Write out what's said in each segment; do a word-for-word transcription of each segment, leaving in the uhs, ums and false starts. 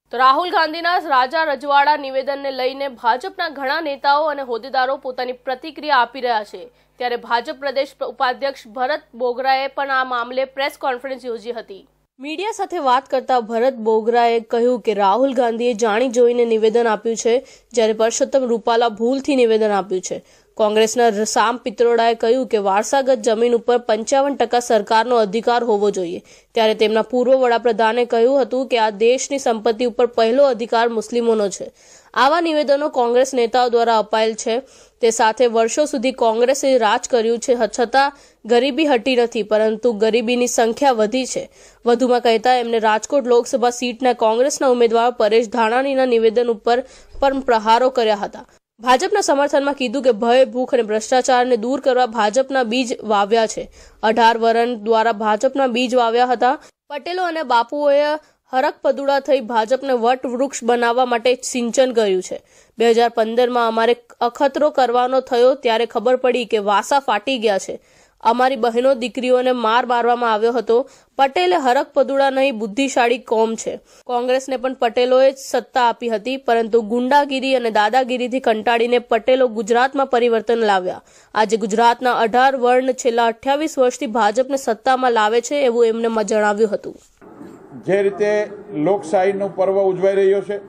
તો રાહુલ ગાંધીના રાજા રજવાડા નિવેદનને લઈને ભાજપના ઘણા નેતાઓ અને હોદ્દેદારો પોતાની પ્રતિક્રિયા આપી રહ્યા છે। ત્યારે ભાજપ પ્રદેશ ઉપાધ્યક્ષ ભરત બોગરાએ પણ આ મામલે પ્રેસ કોન્ફરન્સ યોજી હતી। મીડિયા સાથે વાત કરતા ભરત બોગરાએ કહ્યું કે રાહુલ ગાંધીએ જાણી જોઈને નિવેદન આપ્યું છે, જ્યારે પરસોત્તમ રૂપાલા ભૂલથી નિવેદન આપ્યું છે। કોંગ્રેસના સામ પિત્રોડાએ કહ્યું કે વારસાગત જમીન ઉપર પંચાવન ટકા સરકારનો અધિકાર હોવો જોઈએ, ત્યારે તેમના પૂર્વ વડાપ્રધાને કહ્યું હતું કે આ દેશની સંપત્તિ ઉપર પહેલો અધિકાર મુસ્લિમોનો છે। આવા નિવેદનો કોંગ્રેસ નેતાઓ દ્વારા અપાયેલ છે। તે સાથે વર્ષો સુધી કોંગ્રેસે રાજ કર્યું છે, છતાં ગરીબી હટી નથી, પરંતુ ગરીબીની સંખ્યા વધી છે। વધુમાં કહેતા એમને રાજકોટ લોકસભા સીટના કોંગ્રેસના ઉમેદવાર પરેશ ધાનાણીના નિવેદન ઉપર પણ પ્રહારો કર્યા હતા। ભાજપના સમર્થનમાં કીધું કે ભય, ભૂખ અને ભ્રષ્ટાચારને દૂર કરવા ભાજપના બીજ વાવ્યા છે। અઢાર વરણ દ્વારા ભાજપના બીજ વાવ્યા હતા। પટેલો અને બાપુઓએ હરક પદુડા થઈ ભાજપને વટ વૃક્ષ બનાવવા માટે સિંચન કર્યું છે। બે હજાર પંદરમાં અમારે અખતરો કરવાનો થયો ત્યારે ખબર પડી કે વાસા ફાટી ગયા છે। અમારી બહેનો દીકરીઓને માર મારવામાં આવ્યો હતો। પટેલે હરક પદુડા નહીં, બુદ્ધિશાળી કોમ છે। કોંગ્રેસને પણ પટેલોએ જ સત્તા આપી હતી, પરંતુ ગુંડાગીરી અને દાદાગીરીથી કંટાળીને પટેલો ગુજરાતમાં પરિવર્તન લાવ્યા। આજે ગુજરાતના અઢાર વર્ણ છેલ્લા અઠ્યાવીસ વર્ષથી ભાજપને સત્તામાં લાવે છે, એવું એમને જણાવ્યું હતું। જે રીતે લોકશાહીનો પર્વ ઉજવાઈ રહ્યો છે,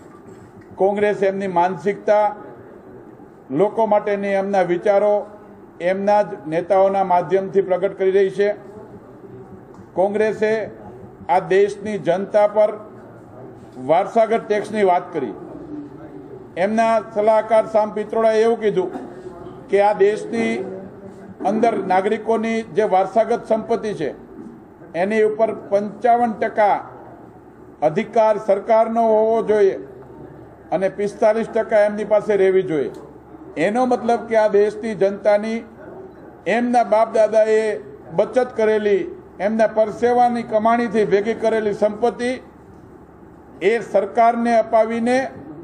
કોંગ્રેસ એમની માનસિકતા, લોકો માટેની એમના વિચારો એમના જ નેતાઓના માધ્યમથી પ્રગટ કરી રહી છે। કોંગ્રેસે આ દેશની જનતા પર વારસાગત ટેક્સની વાત કરી। એમના સલાહકાર સામ પિત્રોડાએ એવું કીધું કે આ દેશની અંદર નાગરિકોની જે વારસાગત સંપત્તિ છે એની ઉપર પંચાવન ટકા અધિકાર સરકારનો હોવો જોઈએ અને પિસ્તાલીસ ટકા એમની પાસે રહેવી જોઈએ। એનો મતલબ કે આ દેશની જનતાની એમના બાપ દાદાએ બચત કરેલી, એમના પરસેવાની કમાણીથી ભેગી કરેલી સંપત્તિ એ સરકારને અપાવીને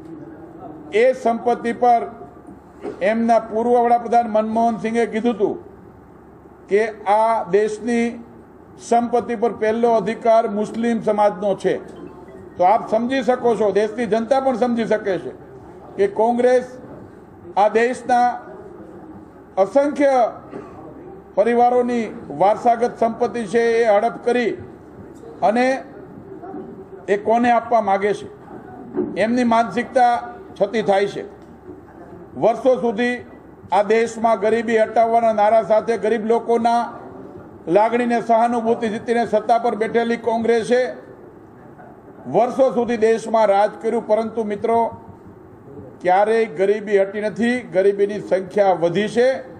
એ સંપત્તિ પર એમના પૂર્વ વડાપ્રધાન મનમોહન સિંહે કીધું હતું કે આ દેશની સંપત્તિ પર પહેલો અધિકાર મુસ્લિમ સમાજનો છે। તો આપ સમજી શકો છો, દેશની જનતા પણ સમજી શકે છે કે કોંગ્રેસ આ દેશના અસંખ્ય પરિવારોની વારસાગત સંપત્તિ છે એ હડપ કરી અને એ કોને આપવા માગે છે, એમની માનસિકતા છતી થાય છે। વર્ષો સુધી આ દેશમાં ગરીબી હટાવવાના નારા સાથે ગરીબ લોકોના લાગણીને સહાનુભૂતિ જીતીને સત્તા પર બેઠેલી કોંગ્રેસે વર્ષો સુધી દેશમાં રાજ કર્યું, પરંતુ મિત્રો ક્યારેય ગરીબી હટી નથી, ગરીબીની સંખ્યા વધી છે।